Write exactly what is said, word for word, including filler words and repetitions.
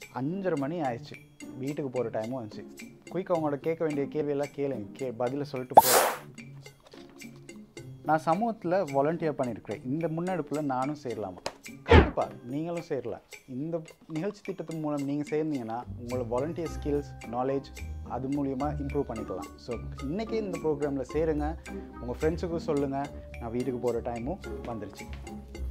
அஞ்சரை மணி ஆயிடுச்சு, வீட்டுக்கு போகிற டைமும் வந்துச்சு. குயிக்காக அவங்களோட கேட்க வேண்டிய கேள்வியெல்லாம் கேளுங்க, கே பதிலை சொல்லிட்டு போ. நான் சமூகத்தில் வாலண்டியர் பண்ணியிருக்கிறேன், இந்த முன்னெடுப்பில் நானும் சேரலாமா? கண்டிப்பாக நீங்களும் சேரலாம். இந்த நிகழ்ச்சி திட்டத்தின் மூலம் நீங்கள் சேர்ந்தீங்கன்னா உங்களோட வாலண்டியர் ஸ்கில்ஸ், நாலேஜ் அது மூலிமா இம்ப்ரூவ் பண்ணிக்கலாம். ஸோ இன்றைக்கே இந்த ப்ரோக்ராமில் சேருங்க, உங்கள் ஃப்ரெண்ட்ஸுக்கும் சொல்லுங்கள். நான் வீட்டுக்கு போகிற டைமும் வந்துருச்சு.